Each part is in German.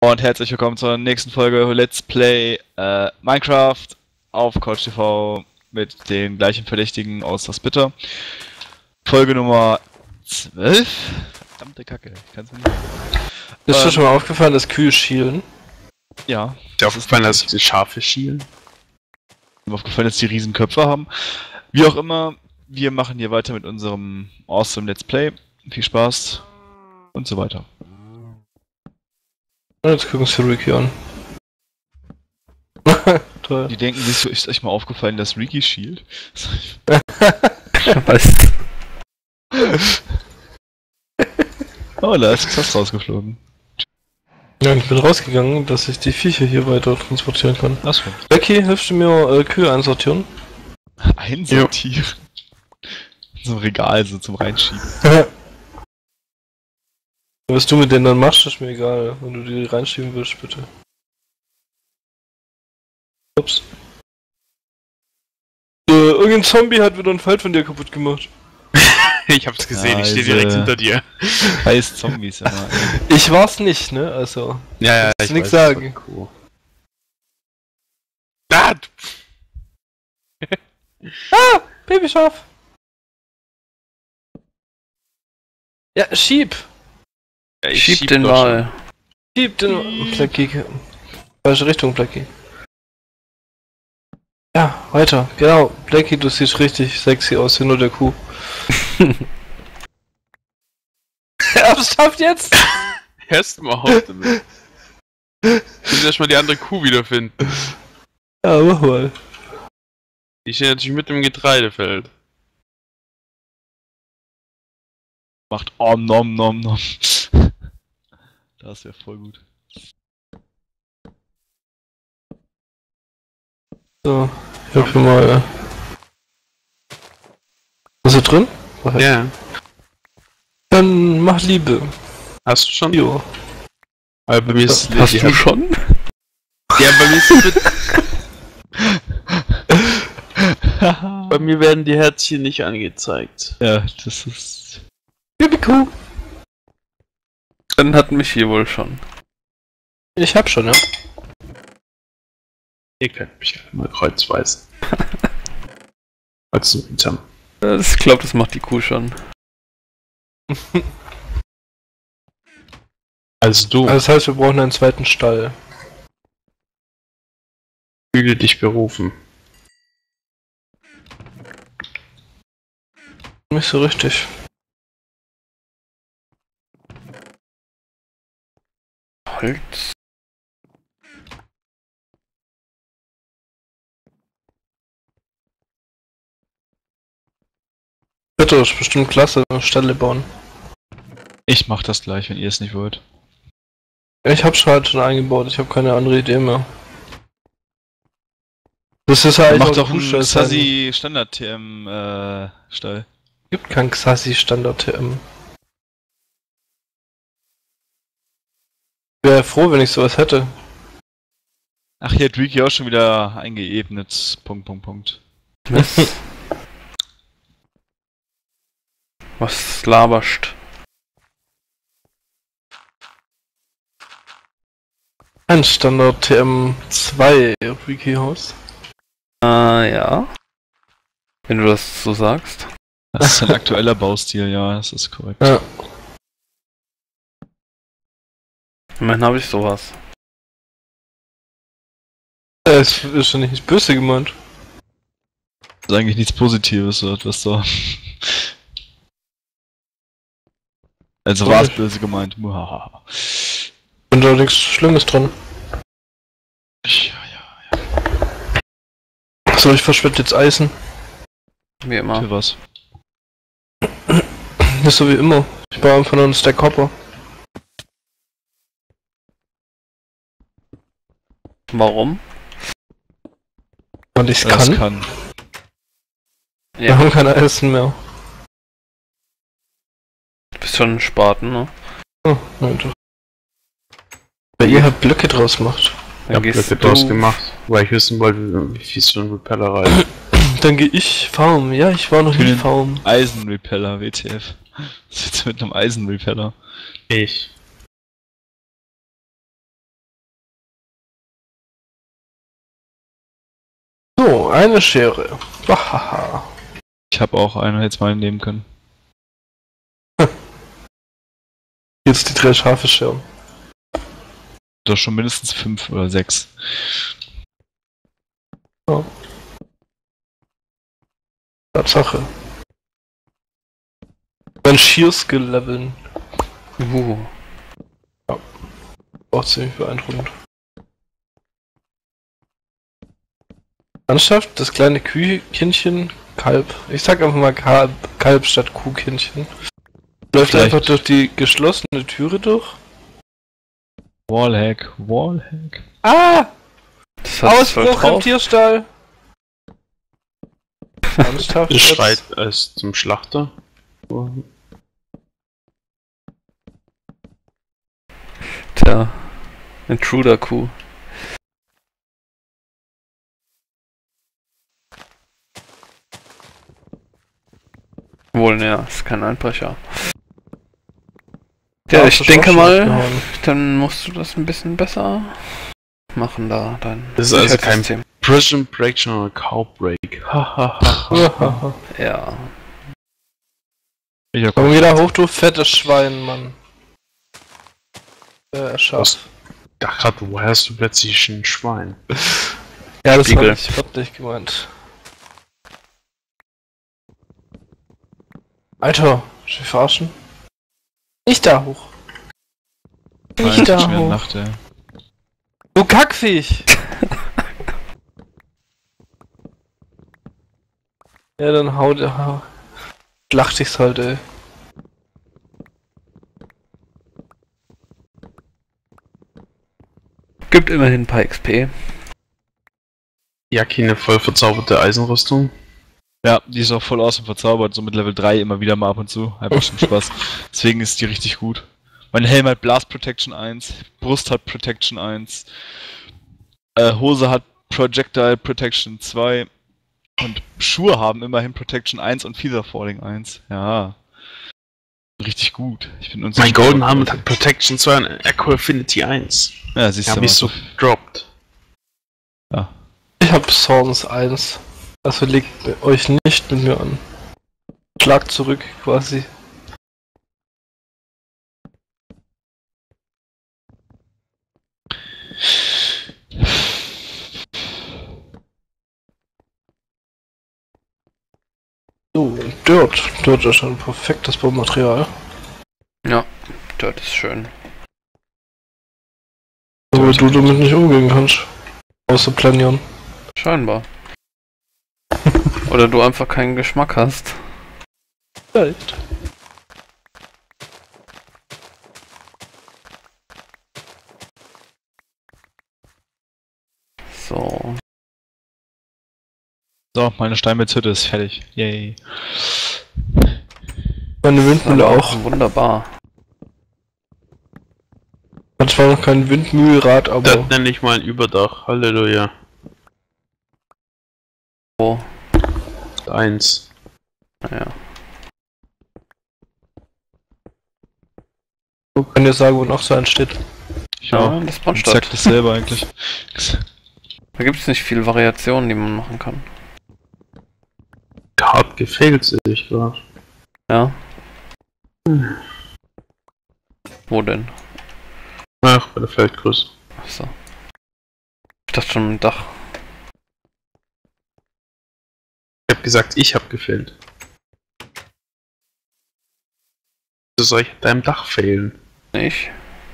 Und herzlich willkommen zur nächsten Folge Let's Play Minecraft auf CouchTV mit den gleichen Verdächtigen aus das Bitter. Folge Nummer 12? Verdammte Kacke, ich kann's nicht mehr. Ist dir schon mal aufgefallen, dass Kühe schielen? Ja. Ist dir aufgefallen, dass die Schafe schielen? Mir aufgefallen, dass die Riesenköpfe haben. Wie auch immer, wir machen hier weiter mit unserem Awesome Let's Play. Viel Spaß und so weiter. Und jetzt gucken wir Ricky an. Toll. Die denken sich so, ist euch mal aufgefallen, dass Ricky schielt? Was? Oh, da ist was rausgeflogen. Ja, ich bin rausgegangen, dass ich die Viecher hier weiter transportieren kann. Achso. Becky, hilfst du mir Kühe einsortieren? Einsortieren? So ein Regal, so zum Reinschieben. Was du mit denen dann machst, ist mir egal. Wenn du die reinschieben willst, bitte. Ups. Irgendein Zombie hat wieder ein Feld von dir kaputt gemacht. Ich hab's gesehen, Ja, ich stehe direkt hinter dir. Heiß Zombies immer. Ich war's nicht, ne? Also. Ja, ich nix sagen. Cool. Ah! Ah! Babyschaf! Ja, schieb! Ja, Schieb den mal. Schieb den Blackie. Falsche Richtung, Blackie. Ja, weiter. Genau. Blackie, du siehst richtig sexy aus, hinter der Kuh. Ernsthaft jetzt? Hörst du mal auf damit? Ich muss erstmal die andere Kuh wiederfinden. Ja, mach mal. Die steht natürlich mit im Getreidefeld. Macht Om Nom Nom Nom. Das wäre voll gut. So, ich hab hier mal. Was ist da drin? Ja. Dann mach Liebe. Hast du schon? Jo. Aber bei mir ist Hast du schon? Ja, bei mir ist bei mir werden die Herzchen nicht angezeigt. Ja, das ist... Kuh. Dann hat mich hier wohl schon. Ich hab schon, ja. Ihr könnt mich mal kreuzweise. Also hinterm. Ich glaube, das macht die Kuh schon. Also du, Das heißt, wir brauchen einen zweiten Stall. fühle dich berufen. Nicht so richtig. Holz. Bitte, ist bestimmt klasse, Ställe bauen. Ich mach das gleich, wenn ihr es nicht wollt. Ich hab's halt schon eingebaut, ich habe keine andere Idee mehr. Das ist halt Macht doch einen Sassy Standard TM Stall. Gibt kein Xassi Standard TM. Wäre froh, wenn ich sowas hätte. Ach, hier hat Ricky auch schon wieder eingeebnet. Punkt. Was laberst? Ein Standard TM2 Wiki Haus. Ja. Wenn du das so sagst. Das ist ein aktueller Baustil, ja, das ist korrekt. Ja. Immerhin habe ich sowas. Es ist schon nicht böse gemeint. Das ist eigentlich nichts Positives, so etwas so. Also war es böse gemeint. Muhahaha. Und da nichts Schlimmes dran. Ja. So, ich verschwende jetzt Eisen. Wie immer. Für was? Das ist so wie immer. Ich baue einfach nur einen Stack Copper. Warum? Weil ich's Das kann. kann. Wir haben kein Eisen mehr. Du bist schon ein Spaten, ne? Oh, nein, doch. Weil ihr halt Blöcke draus macht. Dann Ich hab Blöcke draus gemacht, weil ich wissen wollte, wie viel so ein Repeller reicht. Dann gehe ich farmen. Ja, ich war noch Für nie den farmen. Eisenrepeller, WTF. Was ist jetzt mit einem Eisenrepeller? Ich. So, eine Schere. Hahaha. Ich habe auch eine jetzt mal nehmen können. Jetzt die 3 scharfe Scheren. Doch schon mindestens 5 oder 6. Tatsache. Mein Shear Skill leveln. Auch ziemlich beeindruckend. Landschaft, das kleine Kühkindchen, Kalb. Ich sag einfach mal Kalb statt Kuhkindchen. Läuft Vielleicht. einfach durch die geschlossene Türe durch. Wallhack, Wallhack. Ah! Das hat es voll Ausbruch im drauf. Tierstall! Ernsthaft? Es jetzt? schreit es zum Schlachter. Tja, Intruder-Kuh. Wohl, ja, ist kein Einbrecher. Ja, Ja, ich hast du denke schon mal, abgehauen. dann musst du das ein bisschen besser machen da, dein Das ist also kein Sicherheitssystem. Prison Break, sondern Cowbreak. Hahaha. Ja, Ich hab Komm wieder hoch, du fettes Schwein, Mann. Schafft. Dachte, woher hast du plötzlich ein Schwein? Ja, das Spiegel. hab ich wörtlich gemeint. Alter, ich will verarschen. Nicht da hoch. Nicht da schon wieder hoch. Nacht, ey. Du Kackviech! Ja, dann schlacht ich's halt, ey. gibt immerhin ein paar XP. Jacki, eine voll verzauberte Eisenrüstung. Ja, die ist auch voll awesome verzaubert, so mit Level 3 immer wieder mal ab und zu. Einfach schon Spaß. Deswegen ist die richtig gut. Mein Helm hat Blast Protection 1, Brust hat Protection 1, Hose hat Projectile Protection 2 und Schuhe haben immerhin Protection 1 und Feather Falling 1. Ja. Richtig gut. Ich bin Mein Golden Helmet hat Protection 2 und Echo Affinity 1. Ja, siehst Ich du hab mich so gedroppt. Ja. Ich hab Sons 1. Also legt euch nicht mit mir an. Schlag zurück, quasi. So, Dirt. Dirt ist schon ein perfektes Baumaterial. Ja, dort ist schön. Aber du damit nicht umgehen kannst. Außer planieren. Scheinbar. Oder du einfach keinen Geschmack hast. Vielleicht. So. So, meine Steinmetzhütte ist fertig. Yay. Meine Windmühle Aber auch. wunderbar. Hat zwar noch kein Windmühlrad, aber. Das nenne ich mal ein Überdach. Halleluja. Oh, 1. naja. So kann dir sagen, wo noch so ein steht. Ja, das Ich Bonstadt. sag das selber eigentlich. Da gibt es nicht viel Variationen, die man machen kann. Hart gefailt, sehe ich gerade. Ja. Wo denn? Ach, bei der Feldgröße. Achso. Ich dachte schon im Dach. Ich hab gesagt, ich hab gefailt. Wieso soll ich an deinem Dach failen? Nicht?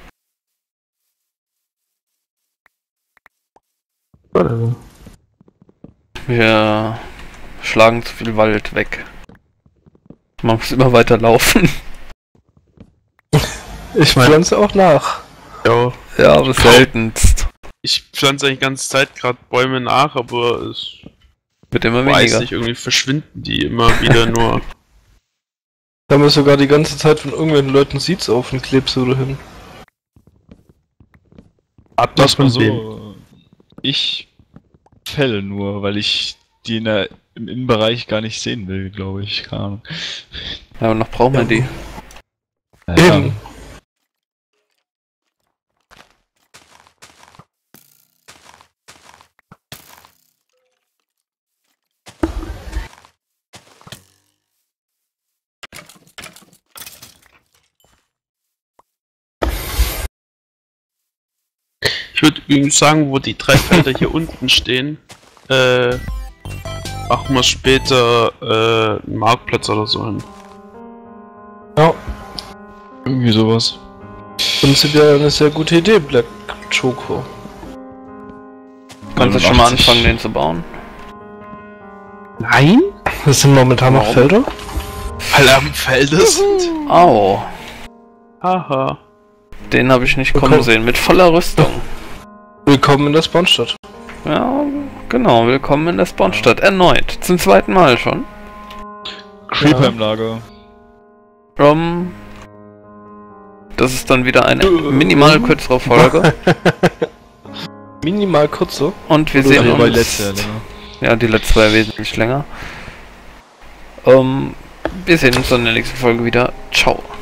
Whatever. Wir schlagen zu viel Wald weg. Man muss immer weiter laufen. Ich pflanze auch nach. Ja, Ja, aber seltenst. ich pflanze eigentlich die ganze Zeit gerade Bäume nach, aber es Wird immer weiß weniger. nicht, irgendwie verschwinden die immer wieder nur. Da haben wir sogar die ganze Zeit von irgendwelchen Leuten Seeds auf und klebst du hin. Hat Das mal man so. so. Ich fälle nur, weil ich die im Innenbereich gar nicht sehen will, glaube ich. Keine Ahnung. Ja, aber noch brauchen wir die. Ja, Eben. Ich würde übrigens sagen, wo die 3 Felder hier unten stehen, machen wir später einen Marktplatz oder so hin. Ja, Irgendwie sowas. prinzipiell eine sehr gute Idee, Black Choco. Kannst du schon mal 89. anfangen, den zu bauen? Nein? Das sind momentan noch Warum? Felder? Weil er am Felde sind. Au, Haha. den habe ich nicht kommen Okay. sehen, mit voller Rüstung. Willkommen in der Spawnstadt. Ja, genau, willkommen in der Spawnstadt. Erneut, zum 2. Mal schon. Creeper Ja. im Lager. Das ist dann wieder eine minimal kürzere Folge. Minimal kurz so. Und wir Oder sehen Die war die uns... letzte ja länger. Ja, die letzte war ja wesentlich länger. Wir sehen uns dann in der nächsten Folge wieder. Ciao.